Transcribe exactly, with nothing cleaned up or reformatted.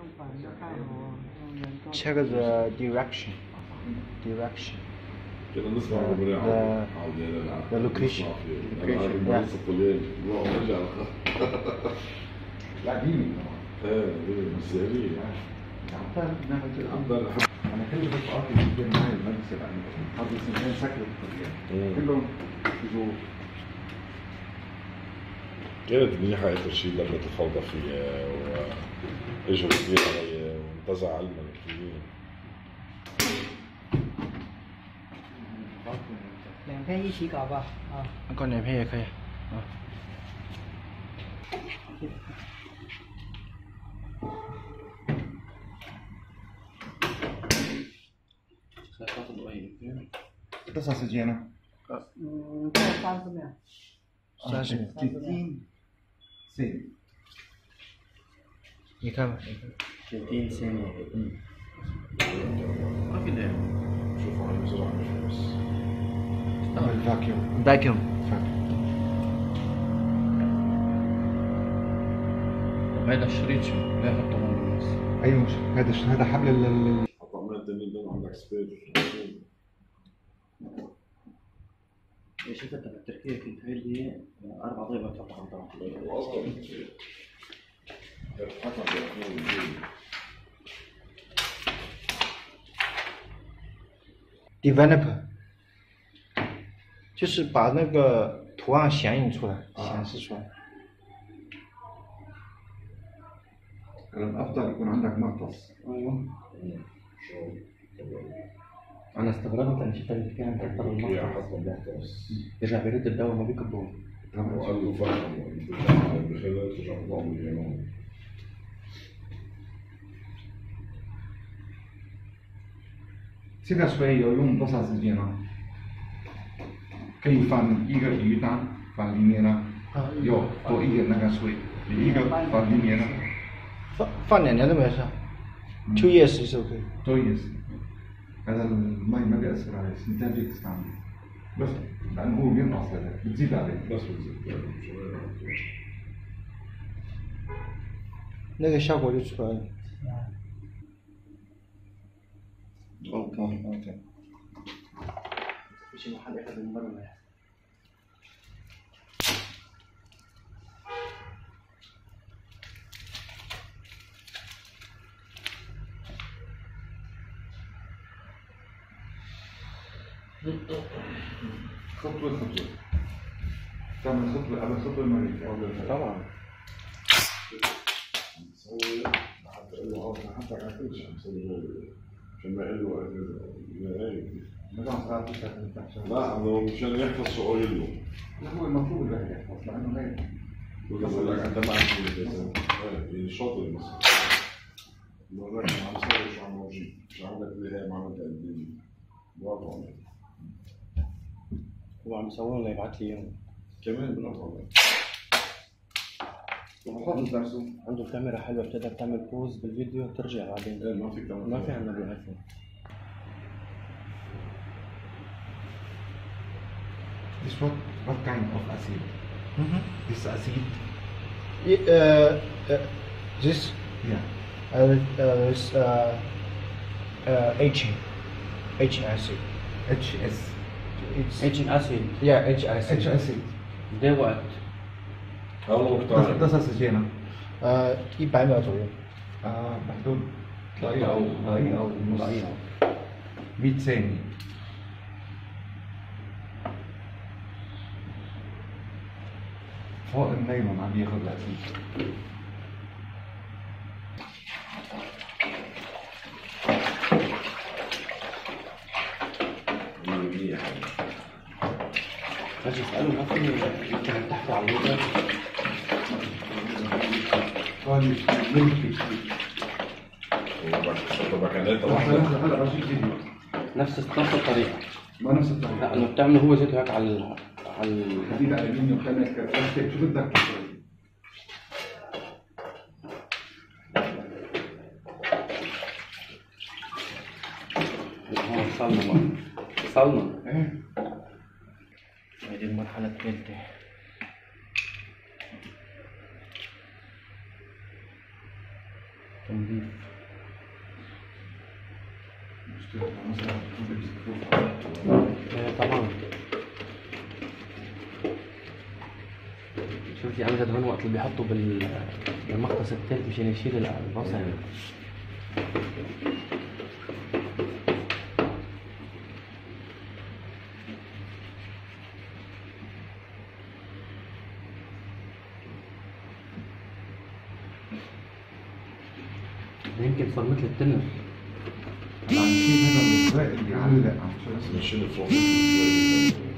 check the direction. Direction. كده نسمع the, the location. location. Yeah. لا ديني ايه بالزهرية انا كل بس ارضي جدا معي المجلس يعني ارضي سنتين سكروا كلهم يجوا. كانت منيحة آخر شيء لما تفوضى فيها وإجوا كبير علي وانتزع علما كبير. 两片一起搞吧，啊。 搞两片也可以，啊。 多少时间呢？ 嗯，大概三十秒。 三十秒。 ستين ثانية. 你看吧，你看。 ستين ثانية. 嗯。 ما في داعي. شوفوا على بسرعة بس. اعمل فاكيوم. فاكيوم. هذا الشريط شو؟ لا حطه من الناس. ايوه هذا هذا حبل ال طبعا التانيين دول عندك سبير. يا شيخ انت في التركية كنت هاي لي اربع ضيبات فقط طبعا. واصلا developer 就是把那个图案显影出来，显示出来。 الافضل يكون عندك مغطس. ايوه. انا استغربت انا شفت اللي كان اكثر من المغطس يرجع بيرد الدواء ما بيكبوه. وقال له فاهم بخلال ترجع تطلع من اليمن. 现在水要用多长时间呢？可以放一个鱼蛋放里面呢，要多一点那个水，一个放里面呢。 放放两年都没事 ，two years is okay. two years. هذا الماء ما بيأثر عليه، سنتين تستعمل. بس لأنه هو بينقص هذا، بتزيد عليه. بس بتزيد. 那个效果就出来了。 اوكي اوكي. مش محل ياخذ من برا. خطوة خطوة. تعمل خطوة على خطوة مريضة. طبعا. نسوي حتى قال له حتى على كل شيء نسوي عشان ما يقول له لا انه مشان يحفظ شو قايل له. لا هو المفروض الواحد يحفظ لأنه هيك. بقول لك انت ما عندك يعني شاطر مثلا. بقول لك عم سوي شو عم موجود مش عندك اللي هي ما عملت قد برافو عليك. هو عم يصور لي يبعث لي اياهم. كمان برافو عليك. حافظ درسه. عنده كاميرا حلوه بتقدر تعمل بوز بالفيديو وترجع بعدين. ايه ما في كاميرا. ما في عندنا بالايفون. This what what kind of acid? Mm-hmm. This acid. Uh, uh, this. Yeah. Uh, uh, is uh, uh, H, H acid. H S. It's H acid. yeah, H acid. H acid. ده وقت. 多多少时间呢？ 呃，一百秒左右。 啊，محدود دقيقة أو دقيقة أو نص دقيقة. مية ثانية. فوق النايلون عم ياخذ الأكيد. اجي اساله ما في يمكن تحكوا على الوزن. نفس نفس الطريقة. ما نفس الطريقة. لا انه بتعمله هو زيته هيك على على الحديد على الألمنيوم بتعمل كرتون شو بدك تسوي؟ هون وصلنا وصلنا. ايه. هذه المرحلة الثالثة. تنظيف. إيه طبعا. شوفي امجد هون وقت اللي بيحطوا بال بالمقص الثالث مشان يشيل البصل. يمكن صار مثل التنر. عم شيل هذا الزرق اللي علق عم مشينا فوق